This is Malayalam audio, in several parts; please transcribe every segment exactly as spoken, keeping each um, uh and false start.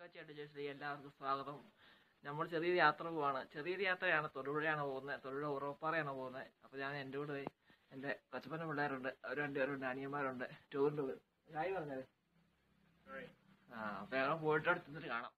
ചേട്ടൻ ചേച്ചി എല്ലാവർക്കും സ്വാഗതം. നമ്മൾ ചെറിയൊരു യാത്ര പോവാണ്. ചെറിയൊരു യാത്രയാണ്. തൊടുപുഴയാണ് പോകുന്നത്. തൊടുപുഴ ഉറവപ്പാറയാണ് പോകുന്നത്. അപ്പോൾ ഞാൻ എൻ്റെ കൂടെ എൻ്റെ കൊച്ചപ്പന പിള്ളേരുണ്ട്, അവർ രണ്ടുപേരുണ്ട്, അനിയന്മാരുണ്ട്. ടൂറിൻ്റെ പോയി കായ് പറഞ്ഞത്. ആ അപ്പോൾ ഞങ്ങൾ പോയിട്ട് അടുത്തിട്ട് കാണാം.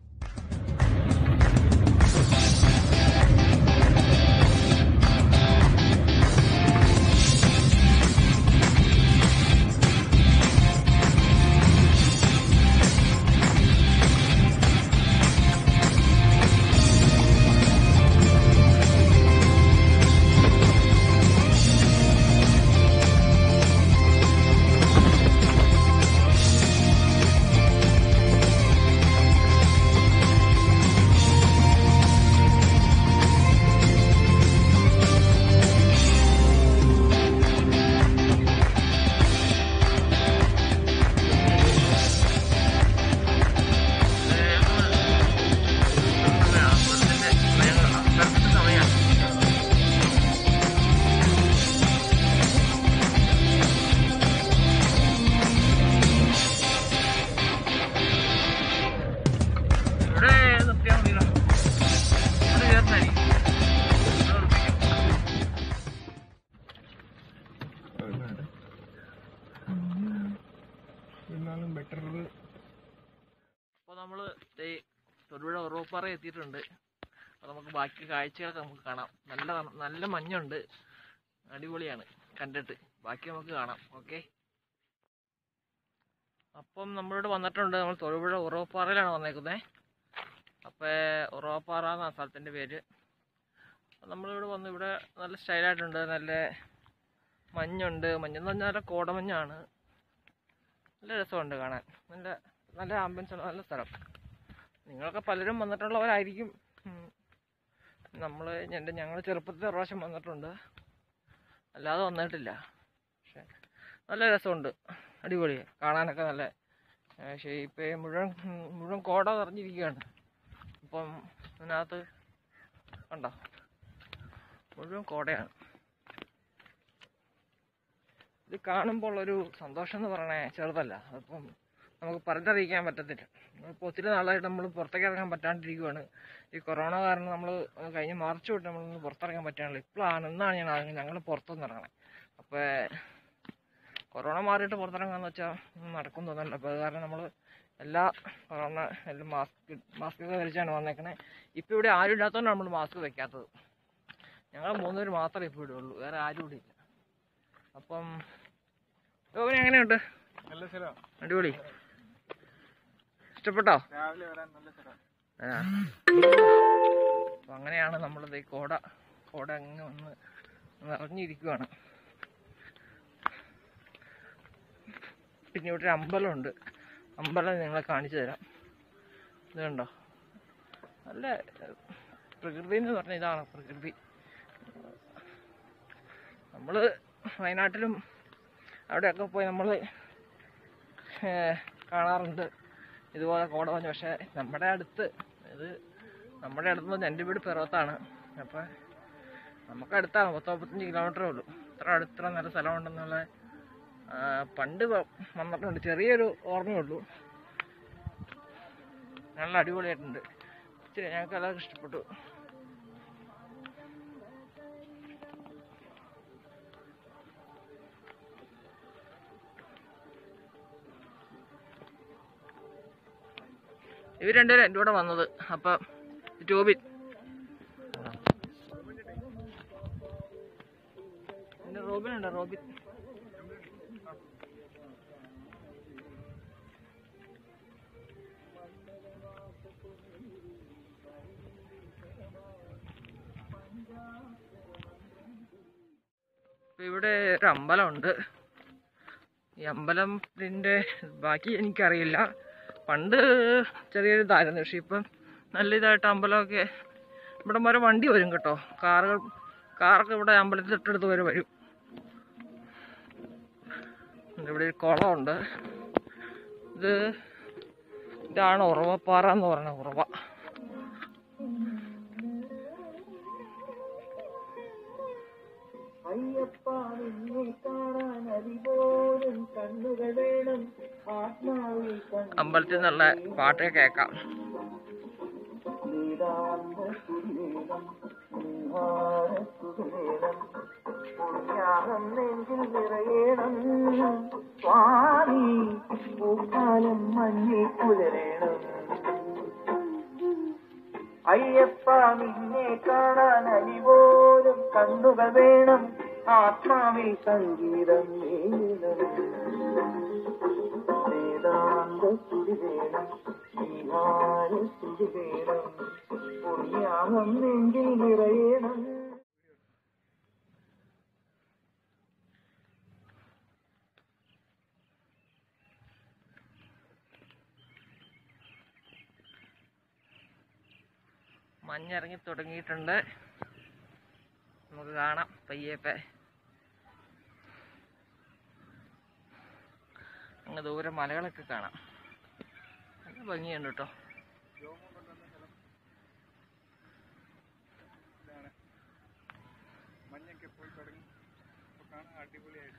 അപ്പോൾ നമ്മൾ തൊടുപുഴ ഉറവപ്പാറ എത്തിയിട്ടുണ്ട്. അപ്പോൾ നമുക്ക് ബാക്കി കാഴ്ചകളൊക്കെ നമുക്ക് കാണാം. നല്ല നല്ല മഞ്ഞുണ്ട്, അടിപൊളിയാണ് കണ്ടിട്ട്. ബാക്കി നമുക്ക് കാണാം. ഓക്കെ, അപ്പം നമ്മളിവിടെ വന്നിട്ടുണ്ട്. നമ്മൾ തൊടുപുഴ ഉറവപ്പാറയിലാണ് വന്നേക്കുന്നത്. അപ്പോൾ ഉറവപ്പാറ എന്നാണ് സ്ഥലത്തിൻ്റെ പേര്. നമ്മളിവിടെ വന്ന് ഇവിടെ നല്ല സ്റ്റൈലായിട്ടുണ്ട്. നല്ല മഞ്ഞുണ്ട്. മഞ്ഞെന്ന് പറഞ്ഞാൽ നല്ല കോടമഞ്ഞാണ്. നല്ല രസമുണ്ട് കാണാൻ. നല്ല നല്ല ആംബിയൻസ് ഉണ്ട്, നല്ല സ്ഥലം. നിങ്ങളൊക്കെ പലരും വന്നിട്ടുള്ളവരായിരിക്കും. നമ്മൾ എൻ്റെ ഞങ്ങൾ ചെറുപ്പത്തിൽ ഒരു പ്രാവശ്യം വന്നിട്ടുണ്ട്, അല്ലാതെ വന്നിട്ടില്ല. പക്ഷേ നല്ല രസമുണ്ട്, അടിപൊളി കാണാനൊക്കെ. നല്ല പക്ഷേ ഇപ്പം മുഴുവൻ മുഴുവൻ കോട നിറഞ്ഞിരിക്കുകയാണ്. അപ്പം അതിനകത്ത് കണ്ടോ, മുഴുവൻ കോടയാണ്. ഇത് കാണുമ്പോൾ ഒരു സന്തോഷം എന്ന് പറയണേ ചെറുതല്ല. അതിപ്പം നമുക്ക് പറഞ്ഞറിയിക്കാൻ പറ്റത്തില്ല. ഇപ്പോൾ ഒത്തിരി നാളായിട്ട് നമ്മൾ പുറത്തേക്ക് ഇറങ്ങാൻ പറ്റാണ്ടിരിക്കുകയാണ്. ഈ കൊറോണ കാരണം നമ്മൾ കഴിഞ്ഞ മാർച്ച് തൊട്ട് നമ്മളൊന്ന് പുറത്തിറങ്ങാൻ പറ്റാനില്ല. ഇപ്പോഴാണ് ഇന്നാണ് ഞാൻ ഞങ്ങൾ പുറത്തൊന്നും ഇറങ്ങണേ. അപ്പോൾ കൊറോണ മാറിയിട്ട് പുറത്തിറങ്ങാന്ന് വെച്ചാൽ നടക്കും തോന്നുന്നില്ല. അപ്പോൾ അത് കാരണം നമ്മൾ എല്ലാ കൊറോണ എല്ലാം മാസ്ക് മാസ്കൊക്കെ ധരിച്ചാണ് വന്നേക്കണേ. ഇപ്പോൾ ഇവിടെ ആരും ഇല്ലാത്തതുകൊണ്ടാണ് നമ്മൾ മാസ്ക് വെക്കാത്തത്. ഞങ്ങൾ മൂന്നുപേർ മാത്രമേ ഇപ്പോൾ ഇവിടെ ഉള്ളൂ, വേറെ ആരും ഇവിടെ ഇല്ല. അപ്പം ഓവന് എങ്ങനെയുണ്ട്? നല്ല സ്ഥലം, അടിപൊളി. ഇഷ്ടപ്പെട്ടോ? രാവിലെ വരാൻ നല്ല സ്ഥലം. അപ്പം അങ്ങനെയാണ് നമ്മളത് ഈ കോട കോട അങ്ങ് വന്ന് നിറഞ്ഞിരിക്കുവാണ്. പിന്നെ ഇവിടെ ഒരു അമ്പലമുണ്ട്. അമ്പലം നിങ്ങളെ കാണിച്ചു തരാം. ഇത് കണ്ടോ, നല്ല പ്രകൃതി എന്ന് പറഞ്ഞാൽ ഇതാണ് പ്രകൃതി. നമ്മൾ വയനാട്ടിലും അവിടെയൊക്കെ പോയി നമ്മൾ കാണാറുണ്ട് ഇതുപോലെ കോടമഞ്ഞ്. പക്ഷേ നമ്മുടെ അടുത്ത് ഇത് നമ്മുടെ അടുത്ത് എൻ്റെ വീട് പിറവത്താണ്. അപ്പം നമുക്ക് അടുത്താണ്, പത്ത് മുപ്പത്തഞ്ച് കിലോമീറ്ററേ ഉള്ളൂ. ഇത്ര അടുത്ത നല്ല സ്ഥലമുണ്ടെന്നുള്ള പണ്ട് വന്നിട്ടുണ്ട്, ചെറിയൊരു ഓർമ്മയുള്ളൂ. നല്ല അടിപൊളിയായിട്ടുണ്ട്. ഇച്ചിരി ഞങ്ങൾക്ക് എല്ലാവർക്കും ഇഷ്ടപ്പെട്ടു. ഇവർ രണ്ടുപേരും എൻ്റെ കൂടെ വന്നത്. അപ്പം ടോബിൻ എൻ്റെ റോബിൻ ഉണ്ട്. റോബിൻ ഇപ്പം ഇവിടെ ഒരു അമ്പലമുണ്ട്. ഈ അമ്പലത്തിൻ്റെ ബാക്കി എനിക്കറിയില്ല. പണ്ട് ചെറിയൊരു ഇതായിരുന്നു, പക്ഷെ ഇപ്പം നല്ല ഇതായിട്ട് അമ്പലമൊക്കെ. ഇവിടെ വരെ വണ്ടി വരും കേട്ടോ, കാറുകൾ കാറൊക്കെ ഇവിടെ അമ്പലത്തിൽ തൊട്ടടുത്ത് വരെ വരും. ഇവിടെ ഒരു കുളമുണ്ട്. ഇത് ഇതാണ് ഉറവപ്പാറ എന്ന് പറയുന്നത്. ഉറവ അയ്യപ്പ നിന്നെ കാണാൻ അതിപോലും കണ്ണുകൾ വേണം, ആത്മാവ് അമ്പലത്തിൽ നിന്നുള്ള പാട്ട് കേൾക്കാം. അയ്യപ്പ നിന്നെ കാണാൻ അലിപോലും കണ്ണുകൾ വേണം, ആത്മാവിൽ സംഗീതം വേണം, വേദാന്ത സ്തുതി വേണം, ശ്രീഹാര സ്തുതി വേണം, പുണ്യാഹം നെഞ്ചിൽ നിറയണം. മഞ്ഞിറങ്ങി തുടങ്ങിയിട്ടുണ്ട്. നമുക്ക് കാണാം പയ്യേപ്പെ. അങ്ങ് ദൂരെ മലകളൊക്കെ കാണാം. നല്ല ഭംഗിയുണ്ട് കേട്ടോ. മഞ്ഞൊക്കെ പോയി തുടങ്ങി, കാണാൻ അടിപൊളിയായിട്ട്.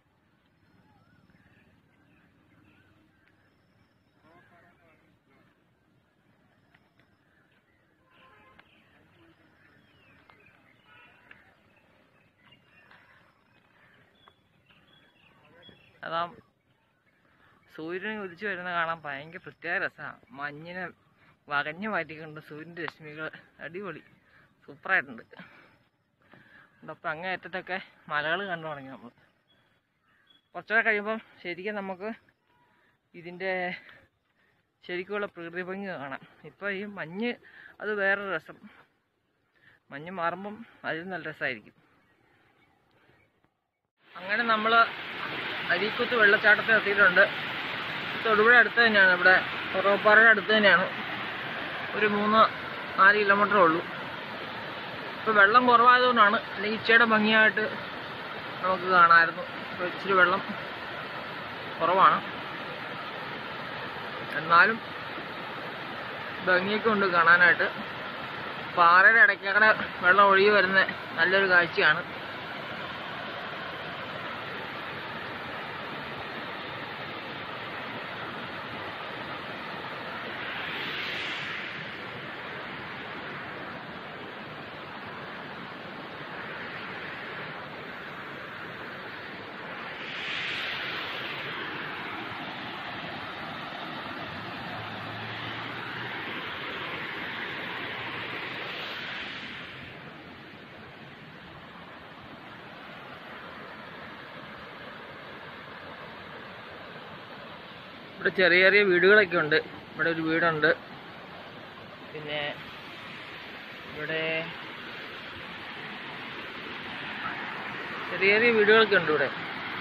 അതാ സൂര്യനെ ഉദിച്ചു വരുന്ന കാണാൻ ഭയങ്കര പ്രത്യേക രസമാണ്. മഞ്ഞിനെ വകഞ്ഞു മാറ്റിക്കൊണ്ട് സൂര്യൻ്റെ രശ്മികൾ അടിപൊളി സൂപ്പറായിട്ടുണ്ട്. അപ്പം അങ്ങേ അറ്റത്തൊക്കെ മലകൾ കണ്ടു തുടങ്ങി നമ്മൾ. കുറച്ചുകൂടെ കഴിയുമ്പം ശരിക്കും നമുക്ക് ഇതിൻ്റെ ശരിക്കുമുള്ള പ്രകൃതി ഭംഗി കാണാം. ഇപ്പോൾ ഈ മഞ്ഞ് അത് വേറൊരു രസം. മഞ്ഞ് മാറുമ്പം അതിൽ നല്ല രസമായിരിക്കും. അങ്ങനെ നമ്മൾ അരീക്കുത്ത് വെള്ളച്ചാട്ടത്തിൽ എത്തിയിട്ടുണ്ട്. തൊടുപുഴ അടുത്ത് തന്നെയാണ്, ഇവിടെ ഉറവപ്പാറയുടെ അടുത്ത് തന്നെയാണ്. ഒരു മൂന്ന് നാല് കിലോമീറ്ററേ ഉള്ളൂ. ഇപ്പോൾ വെള്ളം കുറവായതുകൊണ്ടാണ്, അല്ലെങ്കിൽ ഇച്ചയുടെ ഭംഗിയായിട്ട് നമുക്ക് കാണാമായിരുന്നു. ഇപ്പോൾ ഇച്ചിരി വെള്ളം കുറവാണ്, എന്നാലും ഭംഗിയൊക്കെ ഉണ്ട് കാണാനായിട്ട്. പാറയുടെ ഇടയ്ക്കടെ വെള്ളം ഒഴുകി വരുന്ന നല്ലൊരു കാഴ്ചയാണ്. ഇവിടെ ചെറിയ ചെറിയ വീടുകളൊക്കെ ഉണ്ട്. ഇവിടെ ഒരു വീടുണ്ട്, പിന്നെ ഇവിടെ ചെറിയ ചെറിയ വീടുകളൊക്കെ ഉണ്ട് ഇവിടെ.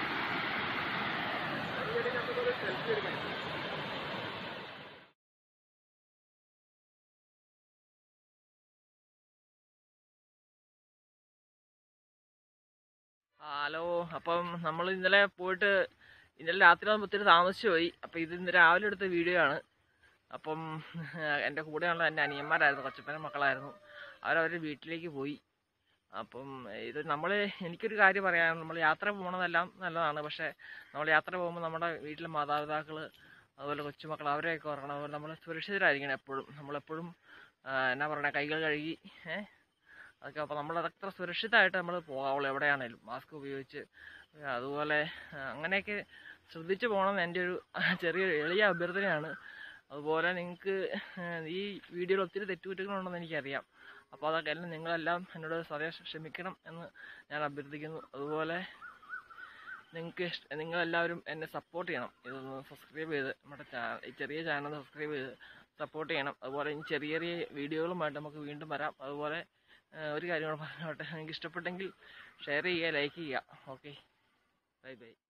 ഹലോ, അപ്പം നമ്മൾ ഇന്നലെ പോയിട്ട് ഇന്നലെ രാത്രി ആകുമ്പോൾ ഒത്തിരി താമസിച്ചു പോയി. അപ്പം ഇത് ഇന്ന് രാവിലെ എടുത്ത വീഡിയോ ആണ്. അപ്പം എൻ്റെ കൂടെയുള്ള എൻ്റെ അനിയന്മാരായിരുന്നു, കൊച്ചപ്പൻ്റെ മക്കളായിരുന്നു. അവരവരുടെ വീട്ടിലേക്ക് പോയി. അപ്പം ഇത് നമ്മൾ എനിക്കൊരു കാര്യം പറയാം. നമ്മൾ യാത്ര പോകണതെല്ലാം നല്ലതാണ്, പക്ഷേ നമ്മൾ യാത്ര പോകുമ്പോൾ നമ്മുടെ വീട്ടിലെ മാതാപിതാക്കൾ അതുപോലെ കൊച്ചുമക്കൾ അവരെയൊക്കെ ഓർക്കണം. അതുപോലെ നമ്മൾ സുരക്ഷിതരായിരിക്കണം എപ്പോഴും. നമ്മളെപ്പോഴും എന്നാ പറയണേ, കൈകൾ കഴുകി ഏഹ് അതൊക്കെ. അപ്പോൾ നമ്മൾ അത്ര സുരക്ഷിതമായിട്ട് നമ്മൾ പോകാവുള്ളൂ എവിടെയാണേലും, മാസ്ക് ഉപയോഗിച്ച്. അതുപോലെ അങ്ങനെയൊക്കെ ശ്രദ്ധിച്ചു പോകണമെന്ന് എൻ്റെ ഒരു ചെറിയൊരു എളിയ അഭ്യർത്ഥനയാണ്. അതുപോലെ നിങ്ങൾക്ക് ഈ വീഡിയോയിൽ ഒത്തിരി തെറ്റുകുറ്റങ്ങളുണ്ടെന്ന് എനിക്കറിയാം. അപ്പോൾ അതൊക്കെ എല്ലാം നിങ്ങളെല്ലാം എന്നോട് സദയം ക്ഷമിക്കണം എന്ന് ഞാൻ അഭ്യർത്ഥിക്കുന്നു. അതുപോലെ നിങ്ങൾക്ക് നിങ്ങളെല്ലാവരും എന്നെ സപ്പോർട്ട് ചെയ്യണം. ഇതൊന്ന് സബ്സ്ക്രൈബ് ചെയ്ത് നമ്മുടെ ചാനൽ, ഈ ചെറിയ ചാനൽ സബ്സ്ക്രൈബ് ചെയ്ത് സപ്പോർട്ട് ചെയ്യണം. അതുപോലെ ഈ ചെറിയ ചെറിയ വീഡിയോകളുമായിട്ട് നമുക്ക് വീണ്ടും വരാം. അതുപോലെ ഒരു കാര്യം കൂടെ പറഞ്ഞോട്ടെ, നിങ്ങൾക്ക് ഇഷ്ടപ്പെട്ടെങ്കിൽ ഷെയർ ചെയ്യുക, ലൈക്ക് ചെയ്യുക. Okay, bye by.